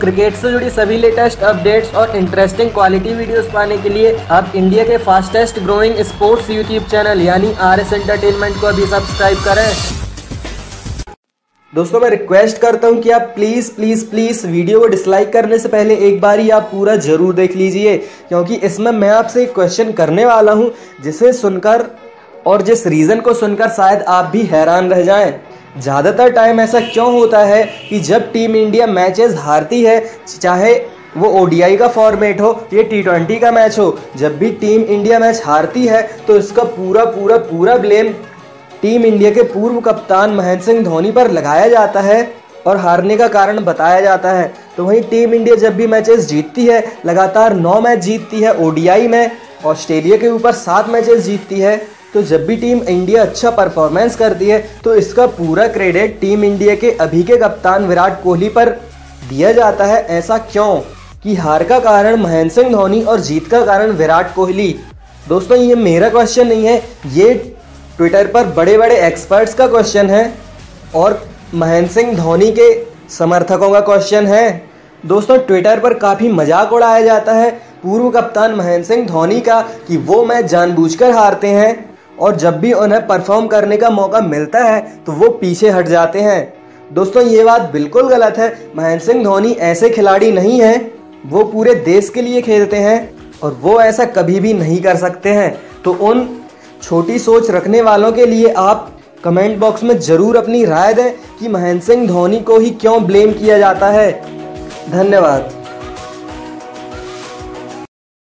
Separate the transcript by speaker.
Speaker 1: Cricket से जुड़ी सभी लेटेस्ट अपडेट्स और इंटरेस्टिंग क्वालिटी वीडियोस पाने के लिए आप इंडिया के fastest growing sports YouTube channel यानी RS एंटरटेनमेंट को अभी सब्सक्राइब करें। दोस्तों मैं रिक्वेस्ट करता हूं कि आप प्लीज़ वीडियो को डिसलाइक करने से पहले एक बार ही आप पूरा जरूर देख लीजिए, क्योंकि इसमें मैं आपसे एक क्वेश्चन करने वाला हूं जिसे सुनकर और जिस रीज़न को सुनकर शायद आप भी हैरान रह जाएं। ज़्यादातर टाइम ऐसा क्यों होता है कि जब टीम इंडिया मैचेस हारती है, चाहे वो ODI का फॉर्मेट हो या T20 का मैच हो, जब भी टीम इंडिया मैच हारती है तो इसका पूरा ब्लेम टीम इंडिया के पूर्व कप्तान महेंद्र सिंह धोनी पर लगाया जाता है और हारने का कारण बताया जाता है। तो वहीं टीम इंडिया जब भी मैचेस जीतती है, लगातार 9 मैच जीतती है, ODI में ऑस्ट्रेलिया के ऊपर 7 मैचेस जीतती है, तो जब भी टीम इंडिया अच्छा परफॉर्मेंस करती है तो इसका पूरा क्रेडिट टीम इंडिया के अभी के कप्तान विराट कोहली पर दिया जाता है। ऐसा क्यों कि हार का कारण महेंद्र सिंह धोनी और जीत का कारण विराट कोहली? दोस्तों ये मेरा क्वेश्चन नहीं है, ये ट्विटर पर बड़े बड़े एक्सपर्ट्स का क्वेश्चन है और महेंद्र सिंह धोनी के समर्थकों का क्वेश्चन है। दोस्तों ट्विटर पर काफ़ी मजाक उड़ाया जाता है पूर्व कप्तान महेंद्र सिंह धोनी का कि वो मैच जानबूझकर हारते हैं और जब भी उन्हें परफॉर्म करने का मौका मिलता है तो वो पीछे हट जाते हैं। दोस्तों ये बात बिल्कुल गलत है। महेंद्र सिंह धोनी ऐसे खिलाड़ी नहीं हैं, वो पूरे देश के लिए खेलते हैं और वो ऐसा कभी भी नहीं कर सकते हैं। तो उन छोटी सोच रखने वालों के लिए आप कमेंट बॉक्स में ज़रूर अपनी राय दें कि महेंद्र सिंह धोनी को ही क्यों ब्लेम किया जाता है। धन्यवाद।